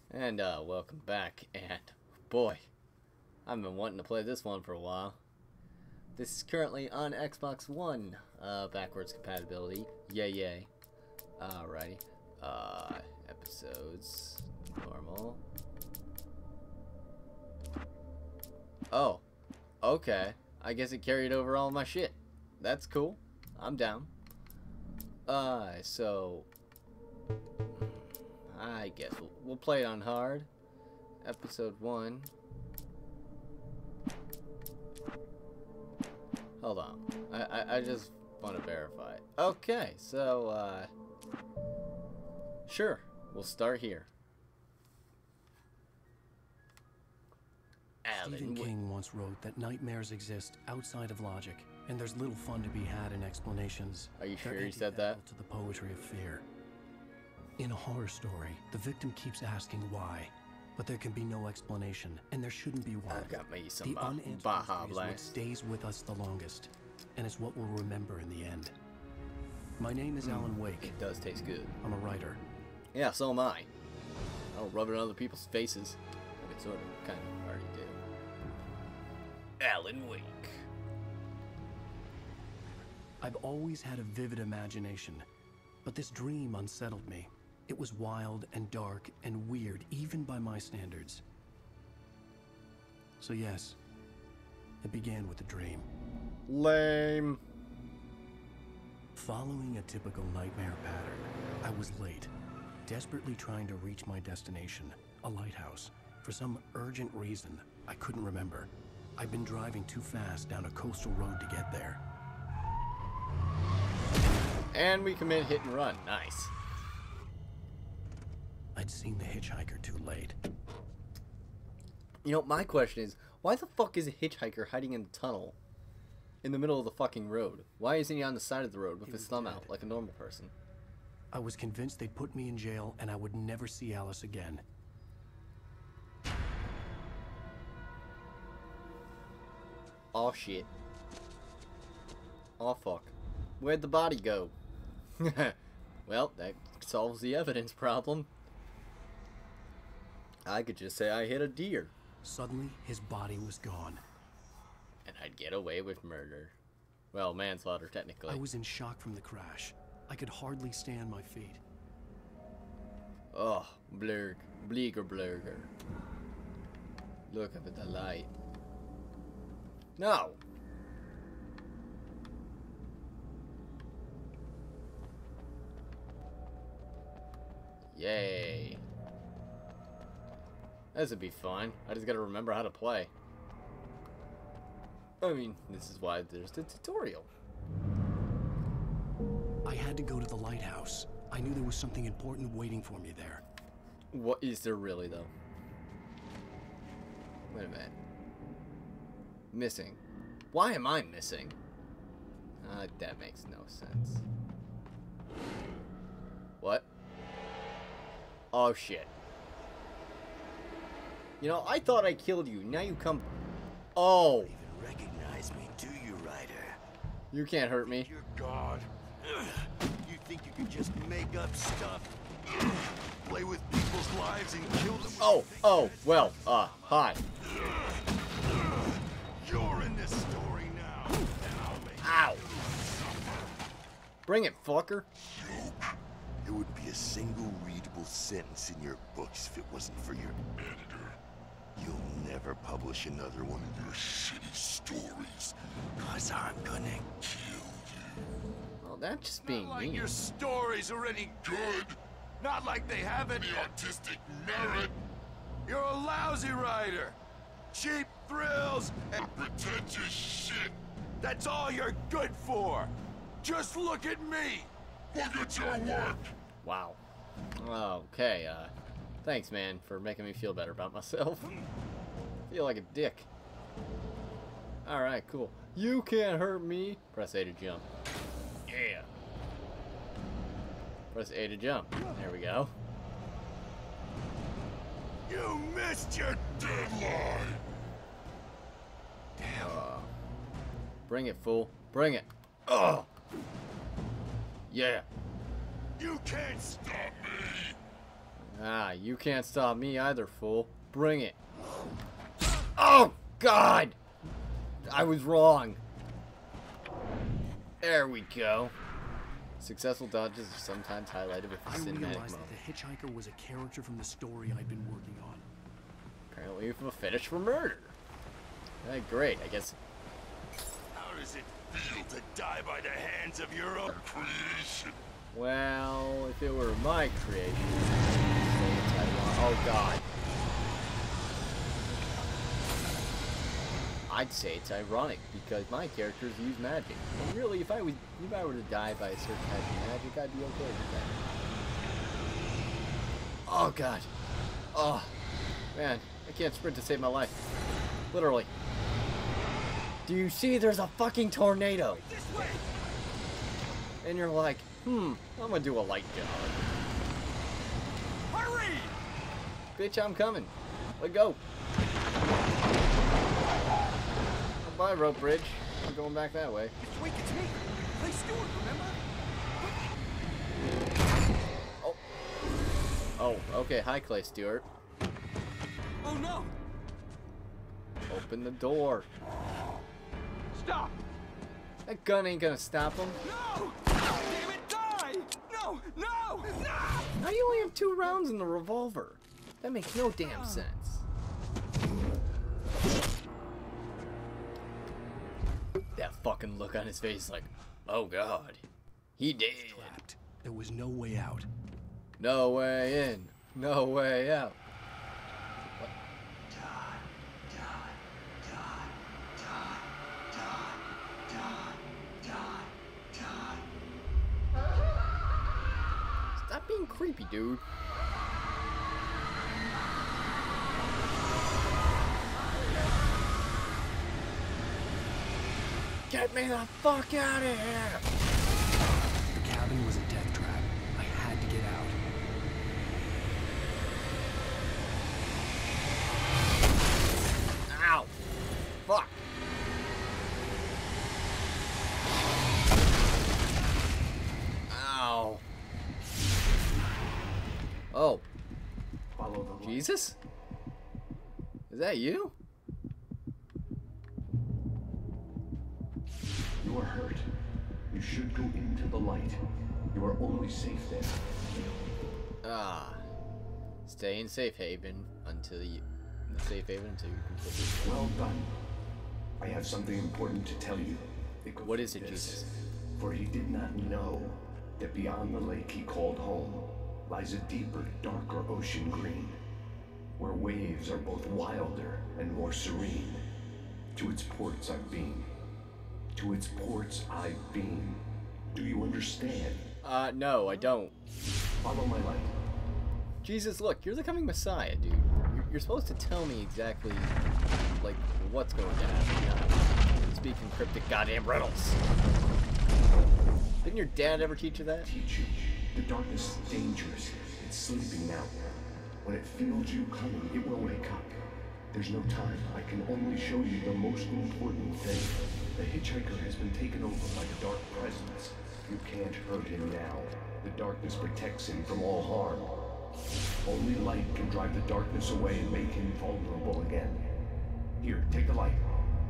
And welcome back, and boy, I've been wanting to play this one for a while. This is currently on Xbox One, backwards compatibility, yay yay. Alrighty, episodes, normal. Oh, okay, I guess it carried over all my shit. That's cool, I'm down. So I guess we'll play it on hard. Episode 1. Hold on. I just want to verify it. Okay, so, sure. We'll start here. Stephen King once wrote that nightmares exist outside of logic, and there's little fun to be had in explanations. Are you sure he said that? To the poetry of fear. In a horror story, the victim keeps asking why, but there can be no explanation, and there shouldn't be one. I got me some the unanswered Baja mystery is what Blast. stays with us the longest, and it's what we'll remember in the end. My name is Alan Wake. It does taste good. I'm a writer. Yeah, so am I. I don't rub it on other people's faces. I mean, sort of, kind of, already do. Alan Wake. I've always had a vivid imagination, but this dream unsettled me. It was wild and dark and weird, even by my standards. So yes, it began with a dream. Lame. Following a typical nightmare pattern, I was late, desperately trying to reach my destination, a lighthouse. For some urgent reason, I couldn't remember. I'd been driving too fast down a coastal road to get there. And we commit hit and run. Nice. I'd seen the hitchhiker too late. You know, my question is, why the fuck is a hitchhiker hiding in the tunnel in the middle of the fucking road? Why isn't he on the side of the road with his thumb out like a normal person? I was convinced they'd put me in jail and I would never see Alice again. Oh shit. Oh fuck. Where'd the body go? Well, that solves the evidence problem. I could just say I hit a deer. Suddenly, his body was gone. And I'd get away with murder. Well, manslaughter, technically. I was in shock from the crash. I could hardly stay on my feet. Oh, blurg. Bleeger blurger. Look up at the light. No! Yay. This would be fun. I just gotta remember how to play. I mean, this is why there's the tutorial. I had to go to the lighthouse. I knew there was something important waiting for me there. What is there really, though? Wait a minute. Missing. Why am I missing? That makes no sense. What? Oh, shit. You know, I thought I killed you. Now you come... Oh! Even recognize me, do you, Ryder? You can't hurt me. You're God. You think you can just make up stuff? Play with people's lives and kill them? Oh, well, hi. You're in this story now. Ow! Bring it, fucker. There would be a single readable sentence in your books if it wasn't for your editor. You'll never publish another one of your shitty stories, cause I'm gonna kill you. Well, that's just being Not like mean. your stories are any good. Not like they have any artistic merit. You're a lousy writer. Cheap thrills and pretentious shit. That's all you're good for. Just look at me. Look at your work. Wow. Okay, thanks, man, for making me feel better about myself. Feel like a dick. Alright, cool. You can't hurt me. Press A to jump. Yeah. Press A to jump. There we go. You missed your deadline. Damn. Bring it, fool. Bring it. Oh! Yeah. You can't stop me. Ah, Haha, you can't stop me either, fool. Bring it. Oh, God! I was wrong. There we go. Successful dodges are sometimes highlighted with a I cinematic realized moment. that the hitchhiker was a character from the story I'd been working on. Apparently you have a fetish for murder. Hey, great. I guess... How does it feel to die by the hands of your own creation? Well, if it were my creation... Oh, God. I'd say it's ironic because my characters use magic. And really, if I were to die by a certain type of magic, I'd be okay with that. Oh God. Oh man, I can't sprint to save my life. Literally. Do you see? There's a fucking tornado. This way! And you're like, I'm gonna do a light jog. Hurry! Bitch, I'm coming. Let go. Bye, rope bridge. I'm going back that way. Mr. Wake, it's me. Clay Stewart, remember? Oh. Oh, okay. Hi, Clay Stewart. Oh no! Open the door. Stop! That gun ain't gonna stop him. No! Damn it, die! No! No! No! How do you only have 2 rounds in the revolver? That makes no damn sense. That fucking look on his face like, oh God, he did. Trapped. There was no way out. No way in, no way out. What? Stop being creepy, dude. Get me the fuck out of here! The cabin was a death trap. I had to get out. Ow! Fuck! Ow! Oh. Follow the light. Jesus? Is that you? You are hurt. You should go into the light. You are only safe there. Ah. Stay in safe haven until you... Safe haven until you're completely... Well done. I have something important to tell you. It goes What is it, like this. Jesus? For he did not know that beyond the lake he called home lies a deeper, darker ocean green, where waves are both wilder and more serene. To its ports I've been. To its ports I've been. Do you understand? No, I don't. Follow my light. Jesus, look, you're the coming Messiah, dude. You're supposed to tell me exactly, like, what's going to happen. Not speaking cryptic goddamn riddles. Didn't your dad ever teach you that? Teach you. The darkness is dangerous. It's sleeping now. When it feels you coming, it will wake up. There's no time. I can only show you the most important thing. The hitchhiker has been taken over by the dark presence. You can't hurt him now. The darkness protects him from all harm. Only light can drive the darkness away and make him vulnerable again. Here, take the light.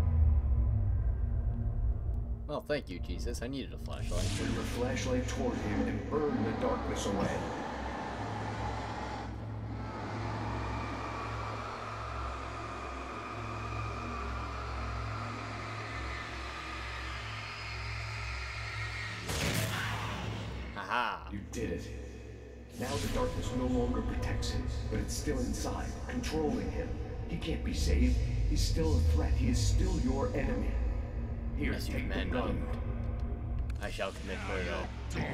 Well, thank you, Jesus. I needed a flashlight. Turn your flashlight toward him and burn the darkness away. Haha. You did it. Now the darkness no longer protects him, but it's still inside, controlling him. He can't be saved. He's still a threat. He is still your enemy. Here, As you take the command, gun. I shall commit murder.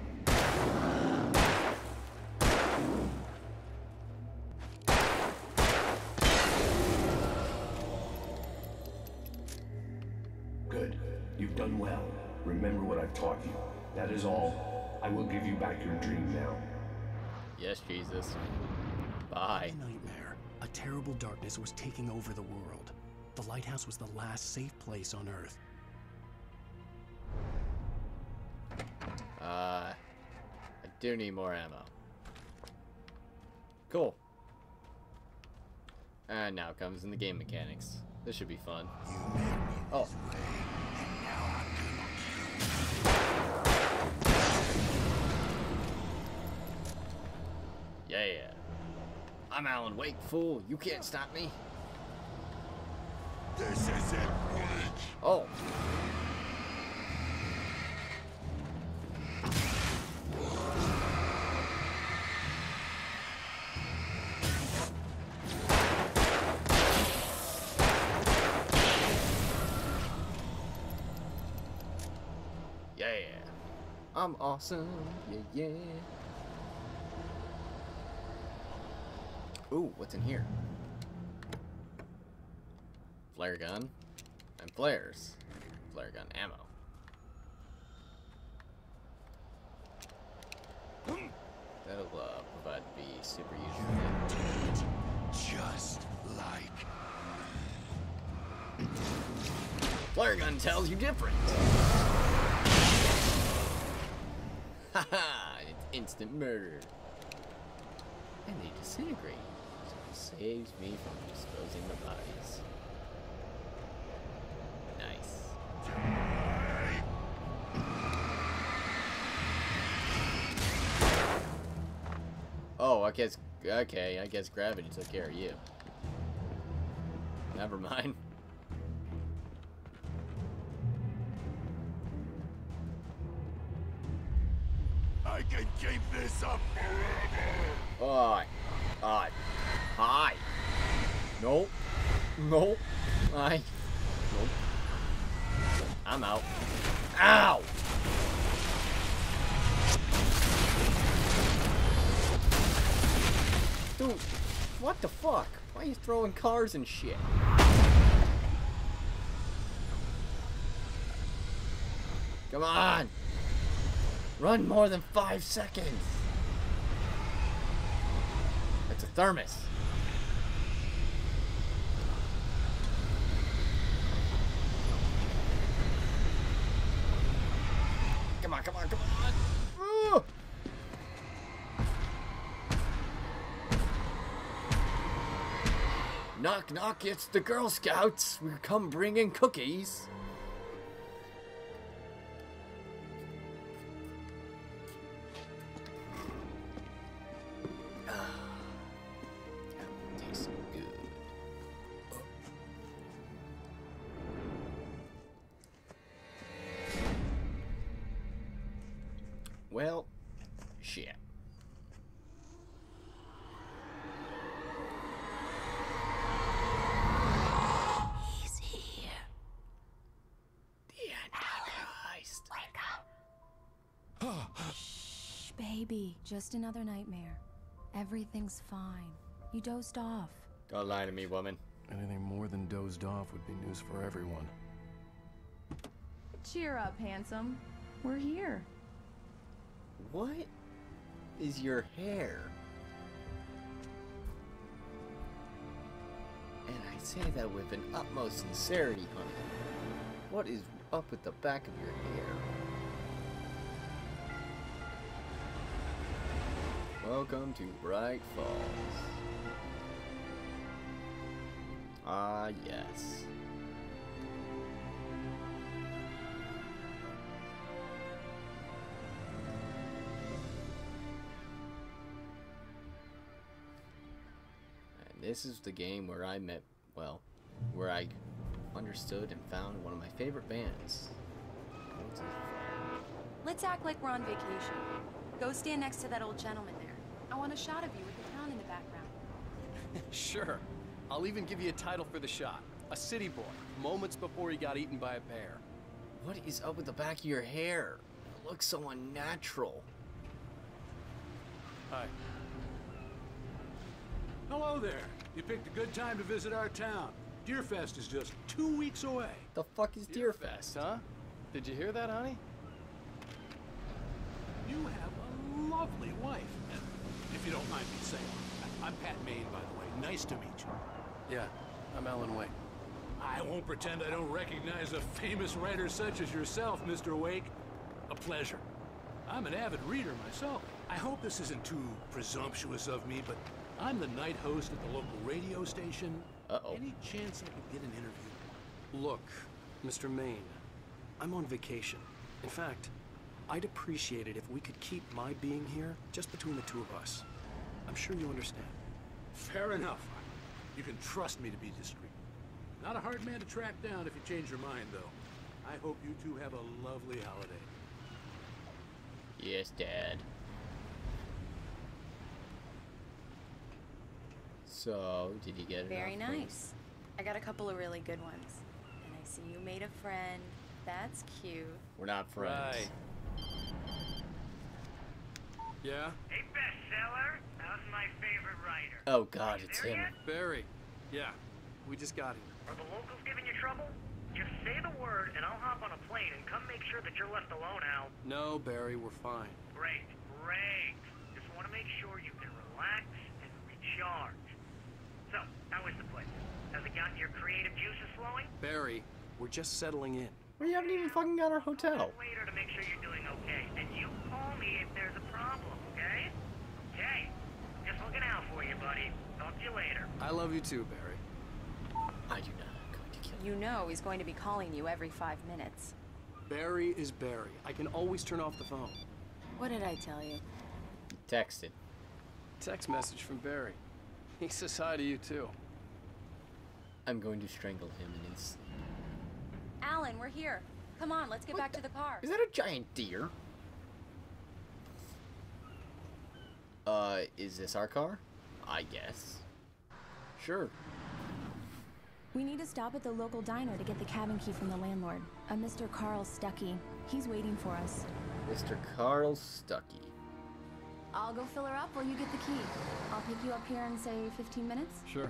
Good. You've done well. Remember what I've taught you. That is all. I will give you back your dream now. Yes, Jesus. Bye. A nightmare. A terrible darkness was taking over the world. The lighthouse was the last safe place on Earth. I do need more ammo. Cool. And now comes in the game mechanics. This should be fun. Oh. Yeah. I'm Alan Wake, fool. You can't stop me. This is it, Wake. Oh. Yeah. I'm awesome. Yeah. Ooh, what's in here? Flare gun and flares. Flare gun ammo. That'll provide be super useful. Just like... Flare gun tells you different. Haha, it's instant murder. And they disintegrate. So it saves me from disposing the bodies. Nice. Oh, I guess, okay, I guess gravity took care of you. Never mind. I can keep this up forever. Hi. Nope. Nope. I'm out. Ow! Dude, what the fuck? Why are you throwing cars and shit? Come on! Run more than 5 seconds! It's a thermos. Come on. Ooh. Knock, knock, it's the Girl Scouts. We come bringing cookies. Tastes so good. Well, shit. He's here. The Antichrist. Wake up. Shh, baby. Just another nightmare. Everything's fine. You dozed off. Don't lie to me, woman. Anything more than dozed off would be news for everyone. Cheer up, handsome. We're here. What is your hair? And I say that with an utmost sincerity, honey. What is up with the back of your hair? Welcome to Bright Falls. Ah, yes. This is the game where I met, well, where I understood and found one of my favorite bands. Let's act like we're on vacation. Go stand next to that old gentleman there. I want a shot of you with the town in the background. Sure. I'll even give you a title for the shot. A city boy, moments before he got eaten by a bear. What is up with the back of your hair? It looks so unnatural. Hi. Hello there. You picked a good time to visit our town. Deerfest is just 2 weeks away. The fuck is Deerfest? Huh? Did you hear that, honey? You have a lovely wife, if you don't mind me saying. I'm Pat Maine, by the way. Nice to meet you. Yeah, I'm Alan Wake. I won't pretend I don't recognize a famous writer such as yourself, Mr. Wake. A pleasure. I'm an avid reader myself. I hope this isn't too presumptuous of me, but I'm the night host at the local radio station. Uh-oh. Any chance I could get an interview? Look, Mr. Maine, I'm on vacation. In fact, I'd appreciate it if we could keep my being here just between the two of us. I'm sure you understand. Fair enough. You can trust me to be discreet. Not a hard man to track down if you change your mind, though. I hope you two have a lovely holiday. Yes, Dad. So, did you get it? Very nice. I got a couple of really good ones. And I see you made a friend. That's cute. We're not friends. Right. Yeah? Hey, bestseller. How's my favorite writer? Oh God, it's him. Barry. Yeah, we just got here. Are the locals giving you trouble? Just say the word and I'll hop on a plane and come make sure that you're left alone, Al. No, Barry, we're fine. Great, great. Just want to make sure you can relax and recharge. So, how is the place? Has it gotten your creative juices flowing? Barry, we're just settling in. We haven't even fucking got our hotel. Later to make sure you're doing okay. And you call me if there's a problem, okay? Okay. Just looking out for you, buddy. Talk to you later. I love you too, Barry. I do not going to kill you. You know he's going to be calling you every 5 minutes. Barry is Barry. I can always turn off the phone. What did I tell you? He texted. Text message from Barry. He says hi to you too. I'm going to strangle him in his sleep. Alan, we're here. Come on, let's get back to the car. Is that a giant deer? Is this our car? I guess. Sure. We need to stop at the local diner to get the cabin key from the landlord, a Mr. Carl Stuckey. He's waiting for us. Mr. Carl Stuckey. I'll go fill her up while you get the key. I'll pick you up here in, say, 15 minutes. Sure.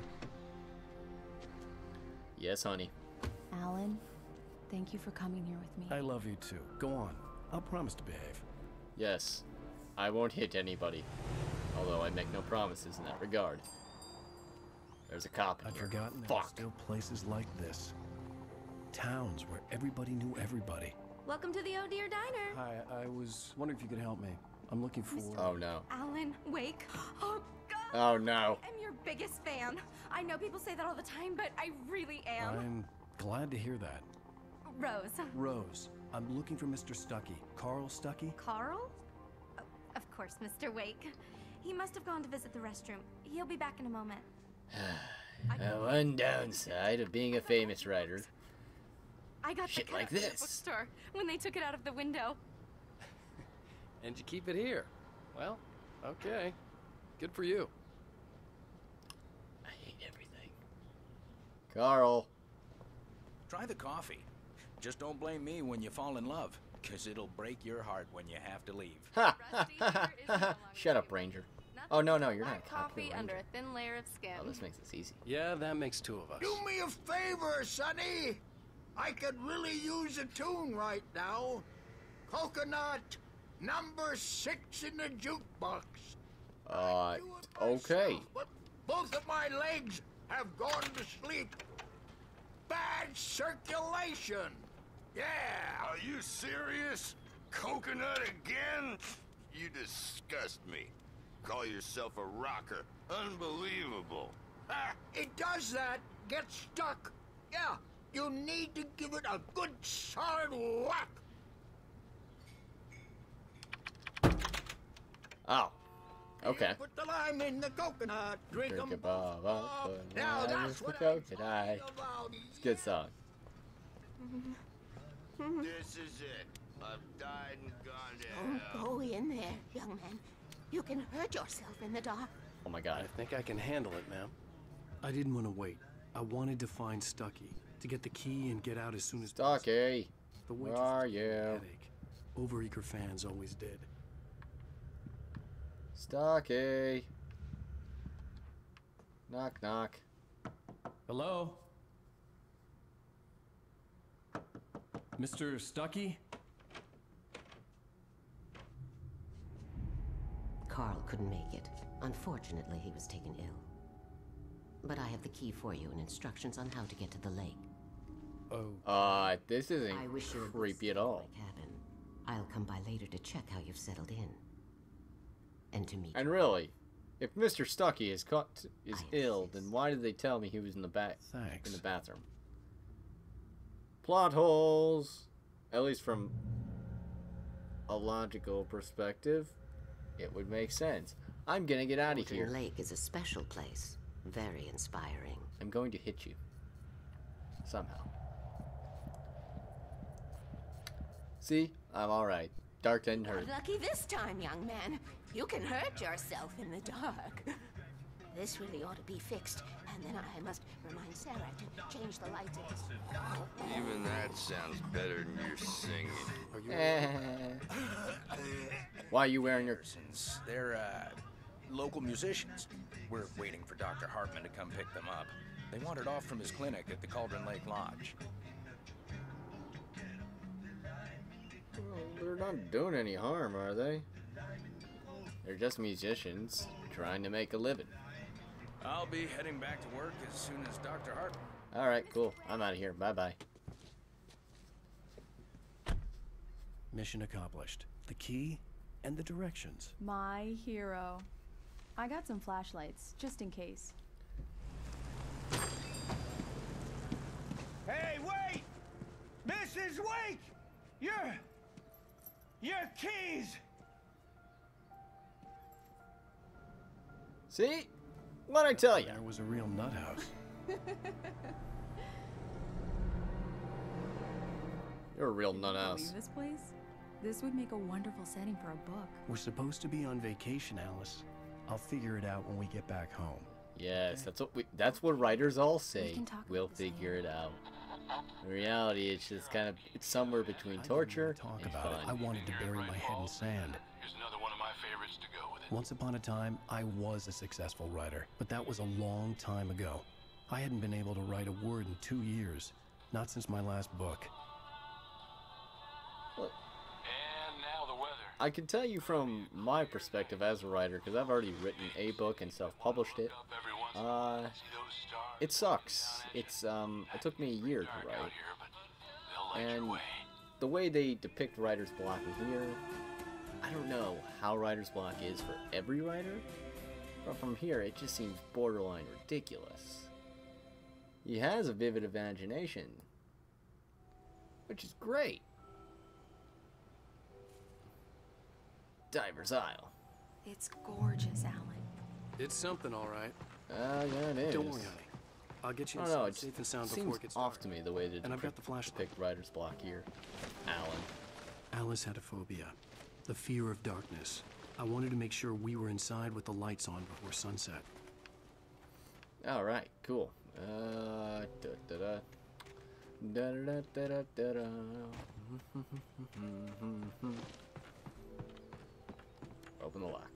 Yes, honey. Alan, thank you for coming here with me. I love you too. Go on. I'll promise to behave. Yes. I won't hit anybody. Although I make no promises in that regard. There's a cop in I'd here. forgotten there were Fuck. still places like this. Towns where everybody knew everybody. Welcome to the Oh Dear Diner. Hi, I was wondering if you could help me. I'm looking for... Oh no. Alan Wake. Oh, God. Oh no. I'm your biggest fan. I know people say that all the time, but I really am. I'm glad to hear that. Rose. Rose, I'm looking for Mr. Stuckey. Carl Stuckey? Carl? Oh, of course, Mr. Wake. He must have gone to visit the restroom. He'll be back in a moment. One downside of being a famous writer. I got Shit the like cat from the this. bookstore when they took it out of the window. And you keep it here. Well, okay. Good for you. I hate everything. Carl. Try the coffee. Just don't blame me when you fall in love, because it'll break your heart when you have to leave. Ha! Shut up, Ranger. Oh, no, no, you're not a cop. Coffee You're a under Ranger. a thin layer of skin. Oh, this makes this easy. Yeah, that makes two of us. Do me a favor, Sonny. I could really use a tune right now. Coconut, number 6 in the jukebox. Okay. But both of my legs have gone to sleep. Bad circulation. Yeah. Are you serious? Coconut again? You disgust me. Call yourself a rocker. Unbelievable. It does that. Get stuck. Yeah. You need to give it a good solid whack. Oh. Okay. Put the lime in the coconut. Drink 'em Drink a both. bottle, Now but that's the what I'm coconut. talking about. It's a good song. This is it. I've died and gone to hell. Don't go in there, young man. You can hurt yourself in the dark. Oh my god. I think I can handle it, ma'am. I didn't want to wait. I wanted to find Stuckey, to get the key and get out as soon as Stuckey, The where waitress are gave me a you? headache. Overeager fans always did. Stuckey. Knock, knock. Hello? Mr. Stuckey? Carl couldn't make it. Unfortunately, he was taken ill. But I have the key for you and instructions on how to get to the lake. Oh. This isn't I wish you would creepy stay at in all. my cabin. I'll come by later to check how you've settled in. And to meet And really, if Mr. Stucky is ill, then why did they tell me he was in the bathroom? Plot holes. At least from a logical perspective, it would make sense. I'm gonna get out of here. Cauldron Lake is a special place. Very inspiring. I'm going to hit you. Somehow. See? I'm alright. Dark didn't hurt. Lucky this time, young man. You can hurt yourself in the dark. This really ought to be fixed, and then I must remind Sarah to change the lights at this. Even that sounds better than your singing. Why are you wearing your... They're, local musicians. We're waiting for Dr. Hartman to come pick them up. They wandered off from his clinic at the Cauldron Lake Lodge. Well, they're not doing any harm, are they? They're just musicians trying to make a living. I'll be heading back to work as soon as Dr. Hartman. Alright, cool. I'm out of here. Bye-bye. Mission accomplished. The key and the directions. My hero. I got some flashlights, just in case. Hey, wait! Mrs. Wake! Your keys! See? What'd I tell you? There was a real nut house. You're a real nut house. Leave this place? This would make a wonderful setting for a book. We're supposed to be on vacation, Alice. I'll figure it out when we get back home. Yes, that's what writers all say. can talk We'll figure it out. In reality, it's just it's somewhere between torture and fun. I wanted to bury my head in sand. Here's another one of my favorites to go with it. Once upon a time, I was a successful writer, but that was a long time ago. I hadn't been able to write a word in 2 years, not since my last book. And now the weather. I can tell you from my perspective as a writer, because I've already written a book and self-published it. It sucks. It took me a year to write. And the way they depict writer's block in here, I don't know how writer's block is for every writer, but from here it just seems borderline ridiculous. He has a vivid imagination, which is great. Diver's Isle. It's gorgeous, Alan. It's something, all right. Yeah, it is. Don't worry, honey. I'll get you I don't know, inside safe and sound before seems it gets off dark. to me the way that And I've got the flashlight. depict writer's block here. Alan. Alice had a phobia, the fear of darkness. I wanted to make sure we were inside with the lights on before sunset. All right, cool. Open the lock.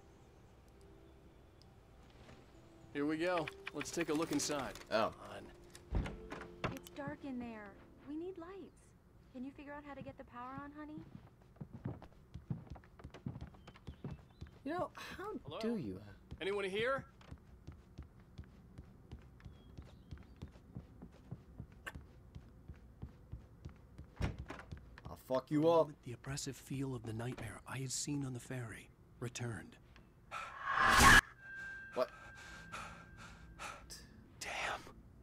Here we go. Let's take a look inside. Oh. It's dark in there. We need lights. Can you figure out how to get the power on, honey? You know, how Hello? do you? Anyone here? I'll fuck you up. The oppressive feel of the nightmare I had seen on the ferry returned. What? Damn.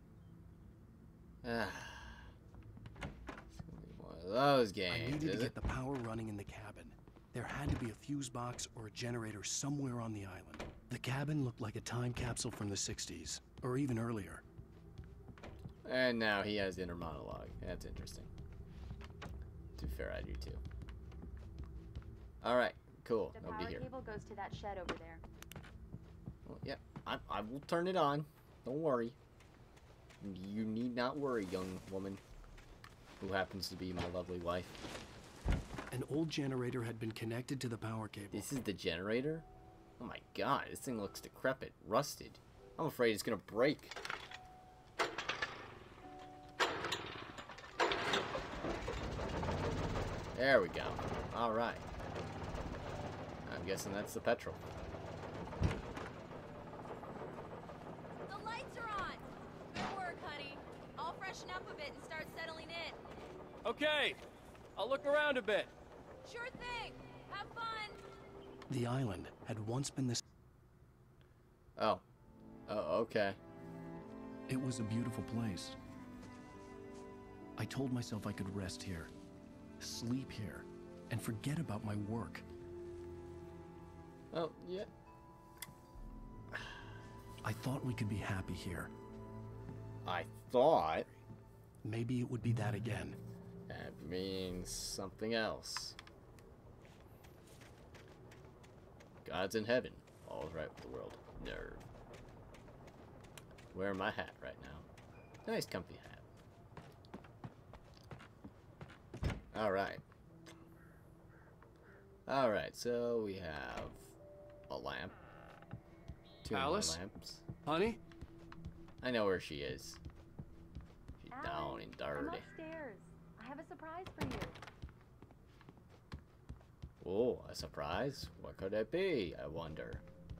Ah. It's gonna be one of those games. I needed to is get it? the power running in the cabin. There had to be a fuse box or a generator somewhere on the island. The cabin looked like a time capsule from the 60s, or even earlier. And now he has inner monologue. That's interesting. To be fair, I do too. All right, cool. The Nobody power here. cable goes to that shed over there. Well, yeah, I will turn it on. Don't worry. You need not worry, young woman, who happens to be my lovely wife. An old generator had been connected to the power cable. This is the generator? Oh my god, this thing looks decrepit, rusted. I'm afraid it's gonna break. There we go. Alright. I'm guessing that's the petrol. The lights are on! Good work, honey. I'll freshen up a bit and start settling in. Okay. I'll look around a bit. The island had once been this. Oh. Oh, okay. It was a beautiful place. I told myself I could rest here, sleep here, and forget about my work. Oh, yeah. I thought we could be happy here. I thought. Maybe it would be that again. That means something else. God's in heaven. All's right with the world. Nerd. Wearing my hat right now. Nice comfy hat. Alright. Alright, so we have a lamp. Two more Alice? lamps. Honey? I know where she is. She's down and I'm dirty. upstairs. I have a surprise for you. Oh, a surprise? What could it be, I wonder?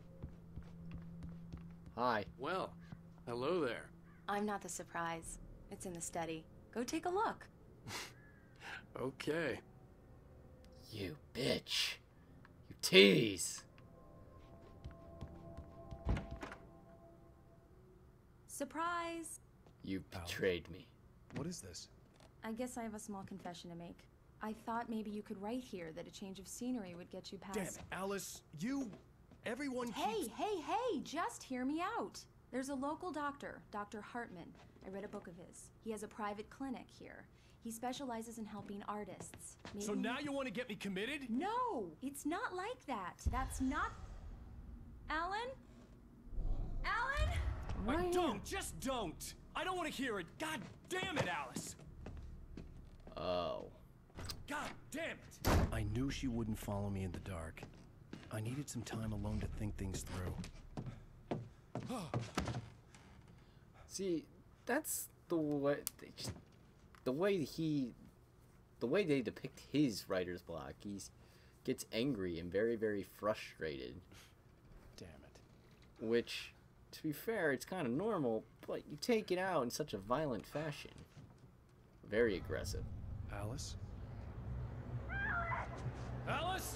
Hi. Well, hello there. I'm not the surprise. It's in the study. Go take a look. Okay. You bitch. You tease. Surprise! You betrayed me. What is this? I guess I have a small confession to make. I thought maybe you could write here that a change of scenery would get you past... Damn it, Alice, everyone Hey, hey, just hear me out. There's a local doctor, Dr. Hartman. I read a book of his. He has a private clinic here. He specializes in helping artists. Maybe... So now you want to get me committed? No, it's not like that. That's not... Alan? Alan? Just don't! I don't want to hear it! God damn it, Alice! Oh. God damn it! I knew she wouldn't follow me in the dark. I needed some time alone to think things through. See, that's the way the way they depict his writer's block. He gets angry and very, very frustrated. Damn it. Which, to be fair, it's kind of normal, but you take it out in such a violent fashion. Very aggressive. Alice? Alice?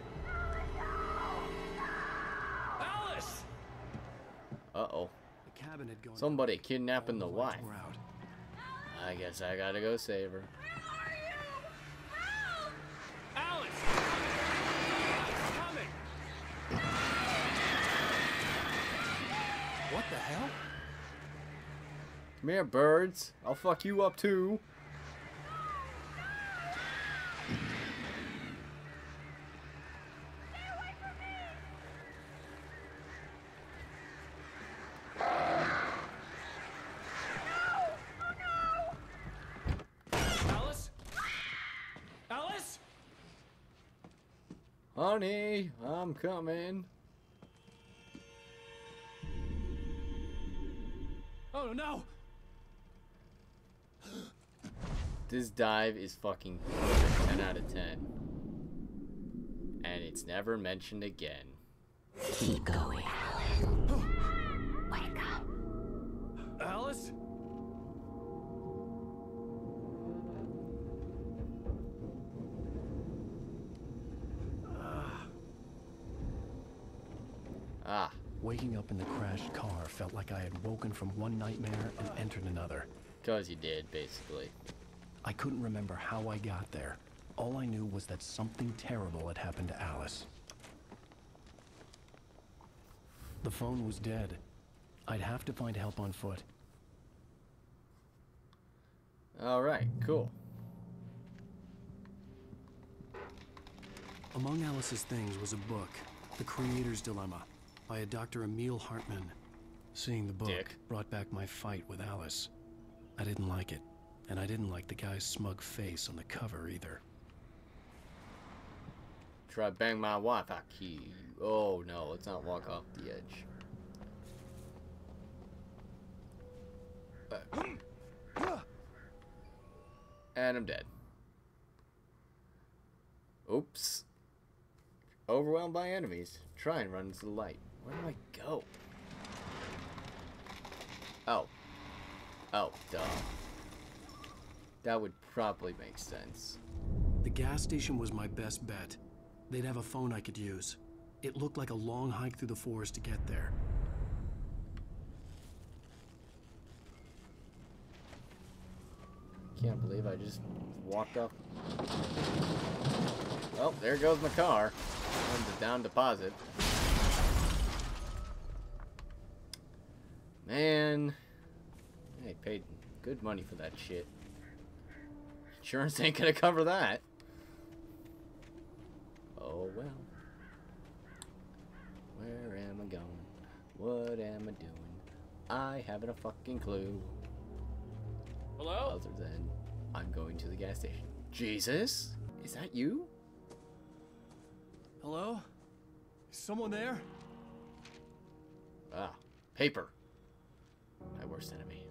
Alice! Uh-oh. The cabin had gone. Somebody kidnapping the wife. We're out. I guess I gotta go save her. Alice! Coming! What the hell? Come here, birds. I'll fuck you up too. Alice? Alice? Honey, I'm coming. Oh no! This dive is fucking perfect, 10 out of 10. And it's never mentioned again. Keep going, Alan. Wake up. Alice? Ah. Waking up in the crashed car felt like I had woken from one nightmare and entered another. 'Cause you did, basically. I couldn't remember how I got there. All I knew was that something terrible had happened to Alice. The phone was dead. I'd have to find help on foot. Alright, cool. Among Alice's things was a book, The Creator's Dilemma, by a Dr. Emil Hartman. Seeing the book brought back my fight with Alice. I didn't like it, and I didn't like the guy's smug face on the cover either. Try to bang my wife, I kill you. Oh no, let's not walk off the edge. And I'm dead. Oops. Overwhelmed by enemies. Try and run into the light. Where do I go? Oh. Oh, duh. That would probably make sense. The gas station was my best bet. They'd have a phone I could use. It looked like a long hike through the forest to get there. Can't believe I just walked up. Well, there goes my car. On the down deposit. Man, I paid good money for that shit. Insurance ain't gonna cover that. Oh well. Where am I going? What am I doing? I haven't a fucking clue. Hello? Other than I'm going to the gas station. Jesus? Is that you? Hello? Is someone there? Ah, paper. My worst enemy.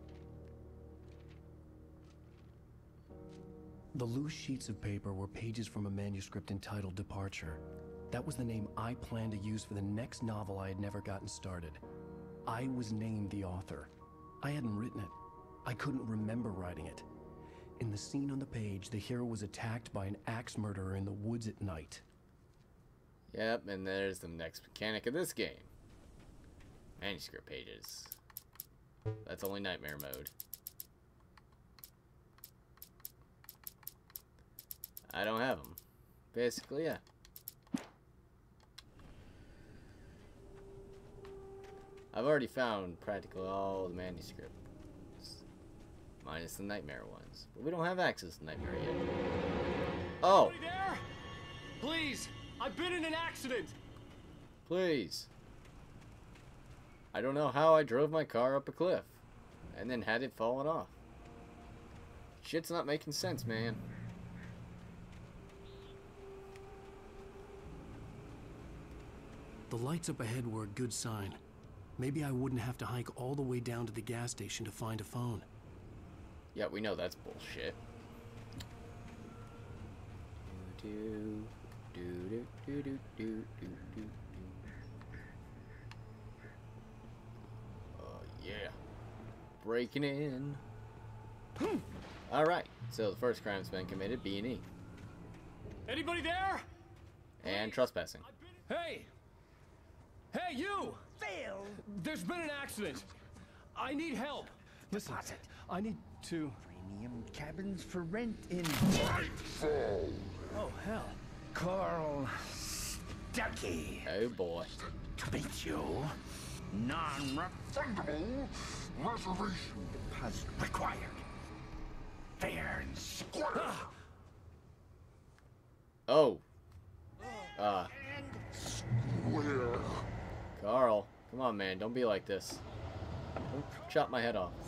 The loose sheets of paper were pages from a manuscript entitled Departure. That was the name I planned to use for the next novel I had never gotten started. I was named the author. I hadn't written it. I couldn't remember writing it. In the scene on the page, the hero was attacked by an axe murderer in the woods at night. Yep, and there's the next mechanic of this game. Manuscript pages. That's only nightmare mode. I don't have them. Basically, yeah. I've already found practically all the manuscripts. Minus the nightmare ones. But we don't have access to nightmare yet. Oh! Anybody there? Please! I've been in an accident! Please. I don't know how I drove my car up a cliff. And then had it fallen off. Shit's not making sense, man. The lights up ahead were a good sign. Maybe I wouldn't have to hike all the way down to the gas station to find a phone. Yeah, we know that's bullshit. Oh yeah, breaking in. All right, so the first crime's been committed: B&E. Anybody there? And trespassing. Hey! Hey, you! Phil! There's been an accident. I need help. Listen, I need to... Premium cabins for rent in... Oh, hell. Carl Stuckey. Oh, boy. To meet you. Non-refundable reservation deposit required. Fair and square. Oh. Carl, come on, man. Don't be like this. Don't chop my head off.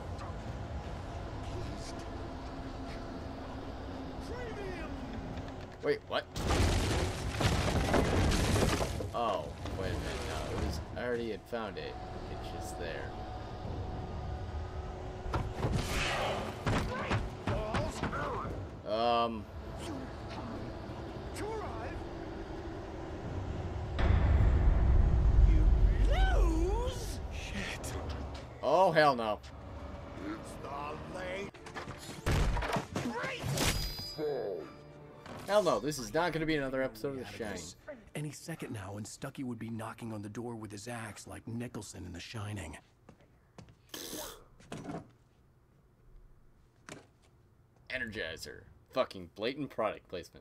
Wait, what? Oh, wait a minute. No, it was. I already had found it. It's just there. Shit. Oh, hell no. It's the late. Hell no, this is not going to be another episode of The Shining. Any second now, and Stuckey would be knocking on the door with his axe like Nicholson in The Shining. Energizer. Fucking blatant product placement.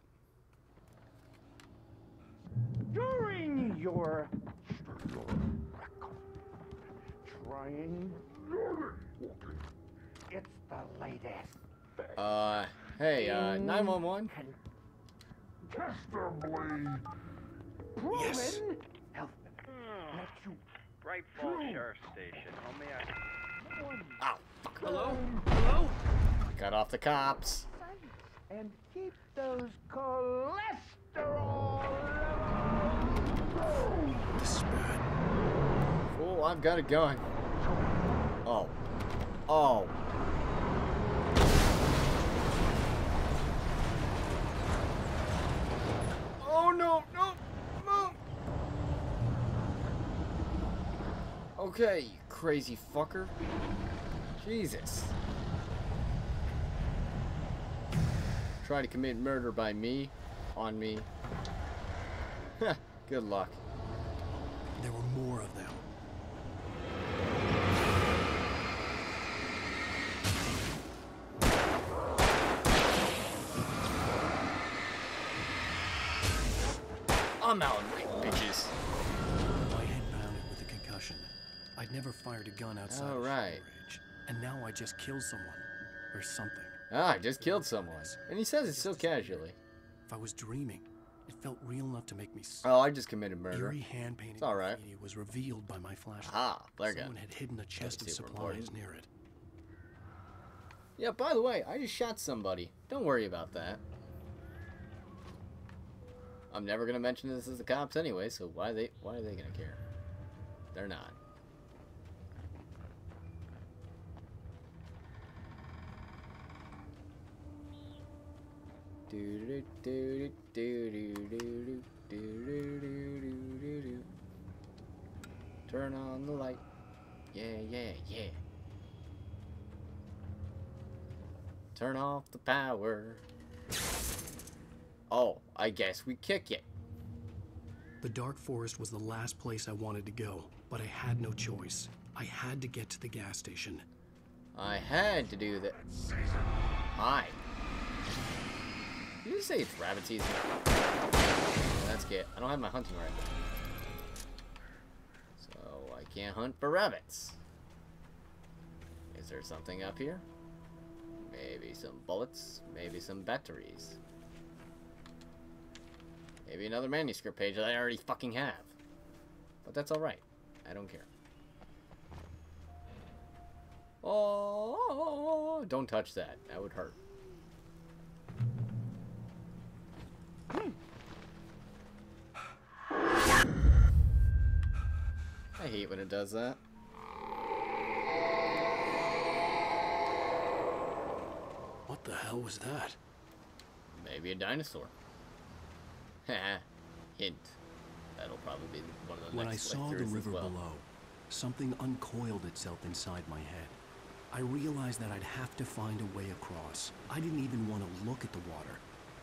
During your trying, it's the latest. Hey, 911? Testably proven. Yes. Help let you Bright Falls Sheriff Station, homie. Ow, fuck. Hello? Hello? Cut off the cops. and keep those cholesterol levels. This is bad. Fool, I've got a gun. Oh. Oh. Oh no, no, no. Okay, you crazy fucker. Jesus. Try to commit murder by me, on me. Good luck. There were more of them. I'm out, bitches. My head pounded with a concussion. I'd never fired a gun outside of Alright. Ridge, and now I just killed someone. Or something. Ah, I just killed someone. And he says it so casually. If I was dreaming, it felt real enough to make me sick. Oh, I just committed murder. Eerie hand-painted It's alright. graffiti was revealed by my flashlight. Ah, flare gun. Someone had hidden a chest of That's super supplies important. near it. Yeah, by the way, I just shot somebody. Don't worry about that. I'm never gonna mention this as the cops anyway, so why are they gonna care? They're not. Turn on the light. Yeah, yeah, yeah. Turn off the power. Oh, I guess we kick it. The Dark Forest was the last place I wanted to go, but I had no choice. I had to get to the gas station. I had to do that. Hi. Did you say it's rabbit season? That's good. I don't have my hunting rifle. So I can't hunt for rabbits. Is there something up here? Maybe some bullets. Maybe some batteries. Maybe another manuscript page that I already fucking have. But that's alright. I don't care. Oh, don't touch that. That would hurt. I hate when it does that. What the hell was that? Maybe a dinosaur. Haha. Hint. That'll probably be one of the When I next saw the playthroughs river as well. below, something uncoiled itself inside my head. I realized that I'd have to find a way across. I didn't even want to look at the water.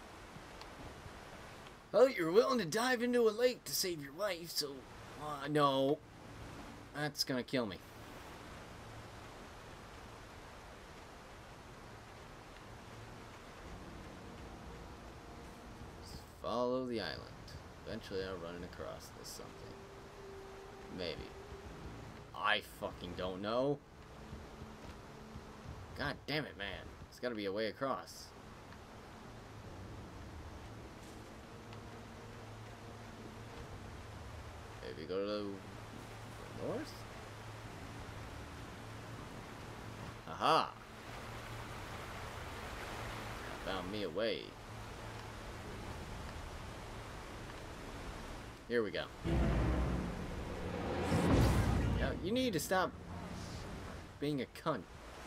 Well, you're willing to dive into a lake to save your life, so... no. That's gonna kill me. Just follow the island. Eventually I'll run across this something. Maybe. I fucking don't know. God damn it, man. There's gotta be a way across. Maybe go to the north? Aha! Found me a way. Here we go. Now, you need to stop being a cunt.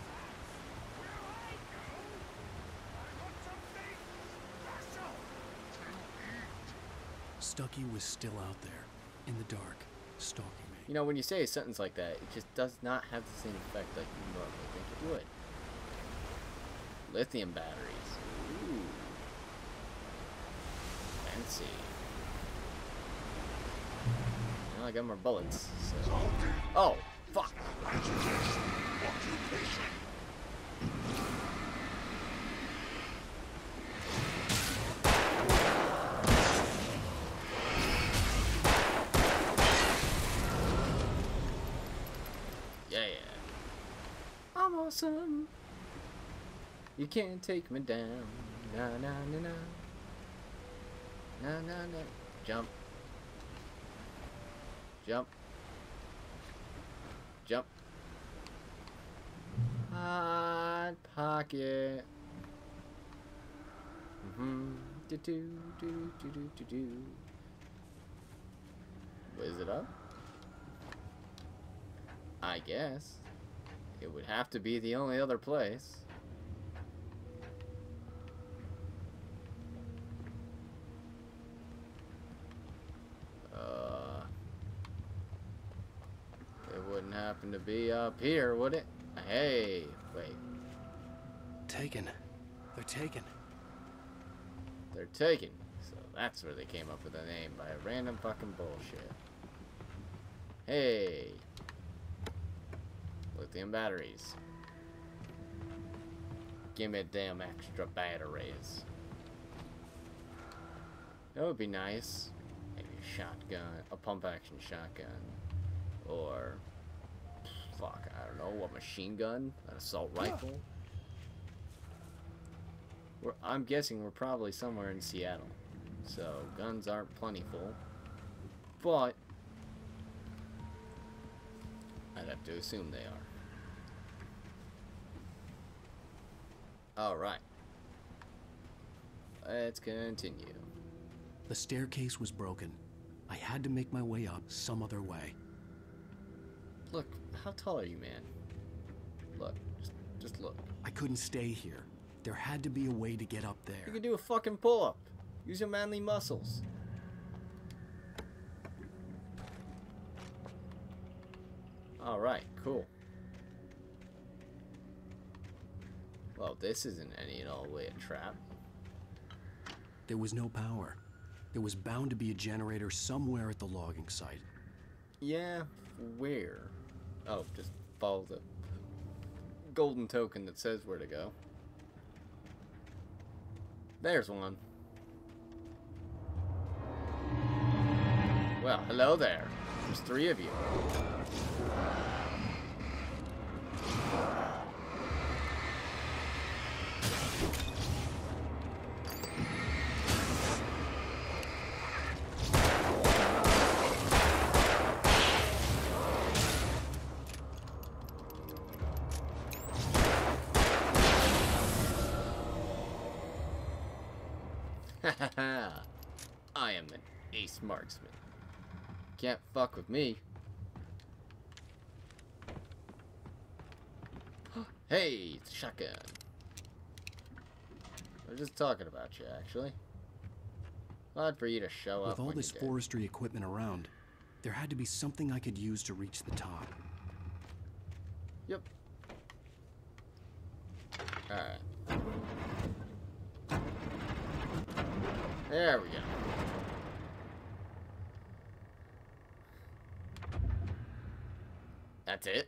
Stucky was still out there, in the dark, stalking me. You know, when you say a sentence like that, it just does not have the same effect like you normally think it would. Lithium batteries. Ooh. Fancy. Well, I got more bullets, so... Oh, fuck! Yeah. I'm awesome. You can't take me down. Na na na na. Na na na. Jump. Jump. Jump. Hot pocket. Do do do do do do do. Is it up? I guess. It would have to be the only other place. It wouldn't happen to be up here, would it? Hey, wait. Taken. They're taken. They're taken. So that's where they came up with the name, by random fucking bullshit. Hey! Lithium batteries. Give me damn extra batteries. That would be nice. Maybe a shotgun, a pump action shotgun. Or, fuck, I don't know, a machine gun, an assault rifle. I'm guessing we're probably somewhere in Seattle. So, guns aren't plentiful. But, I'd have to assume they are. Alright. Let's continue. The staircase was broken. I had to make my way up some other way. Look, how tall are you, man? Look, just look. I couldn't stay here. There had to be a way to get up there. You can do a fucking pull-up. Use your manly muscles. Alright, cool. Well, this isn't any at all way a trap. There was no power. There was bound to be a generator somewhere at the logging site. Yeah, where? Oh, just follow the golden token that says where to go. There's one. Well, hello there. There's 3 of you. I am an ace marksman. Can't fuck with me. Hey, it's a shotgun. I was just talking about you, actually. Glad for you to show up. With all this forestry equipment around, there had to be something I could use to reach the top. Yep. Alright. There we go. That's it.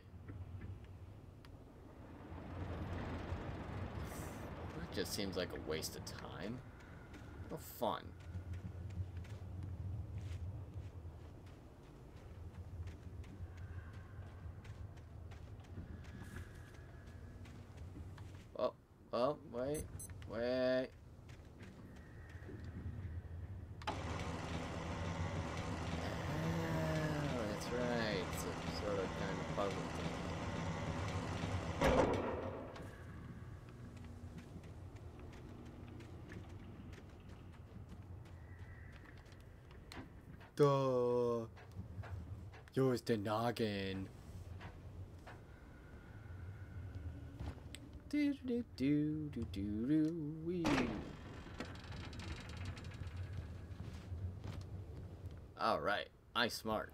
That just seems like a waste of time. No fun. Oh, wait. Oh, that's right. It's a sort of kind of puzzle thing. Duh. Use the noggin. Do do do do do do wee. All right, I smart.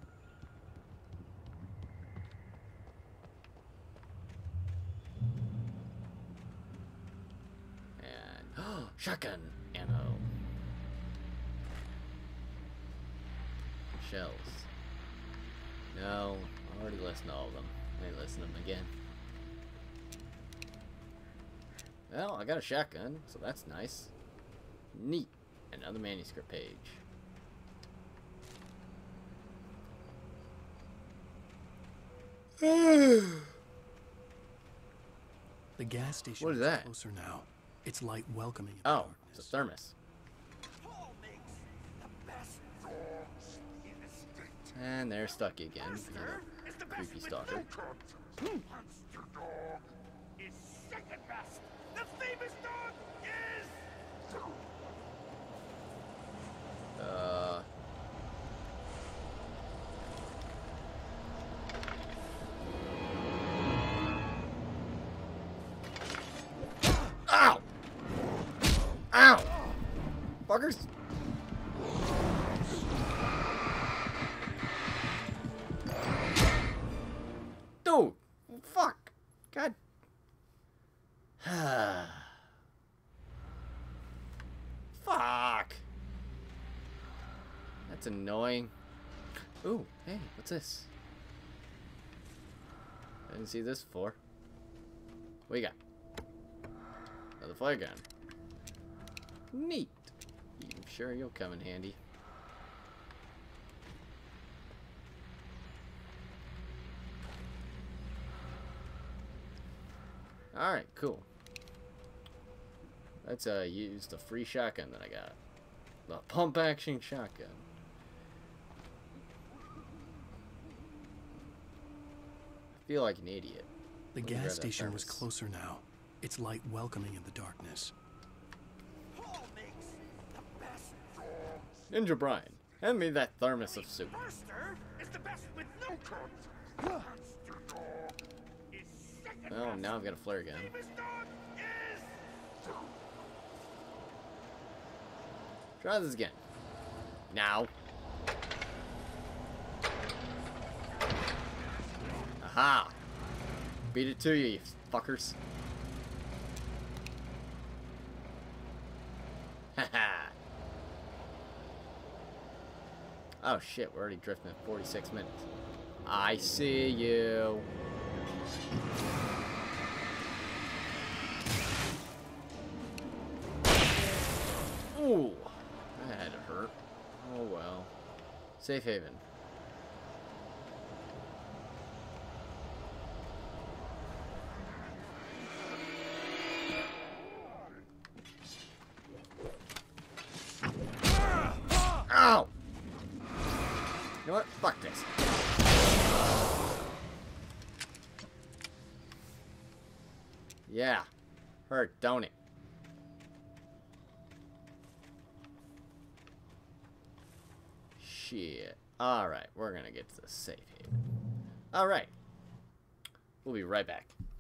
And shotgun ammo. Shells. No, I already listened to all of them. Let me listen to them again. Well, I got a shotgun, so that's nice. Neat. Another manuscript page. The gas station What is that? Closer now. It's light welcoming. Oh, it's a thermos. And they're stuck again. Creepy stalker. Is second best. The famous dog is. Ow! Ow! Fuckers! Dude! Fuck! God. Fuck! That's annoying. Ooh, hey, what's this? I didn't see this before. What you got? Another flare gun. Neat. I'm sure you'll come in handy. Alright, cool. Let's use the free shotgun that I got. The pump action shotgun. I feel like an idiot. The Let me grab gas that station was thermos. closer now, its light welcoming in the darkness. Ninja Brian, hand me that thermos of soup. Is the best with no Oh, now I've got a flare gun. Try this again. Now. Aha! Beat it to you fuckers. Haha. Oh shit, we're already drifting at 46 minutes. I see you. Ooh, that had to hurt. Oh well. Safe haven. Ow! You know what? Fuck this. Yeah. Hurt, don't it? Shit. Alright, we're gonna get to the safe haven. Alright. We'll be right back.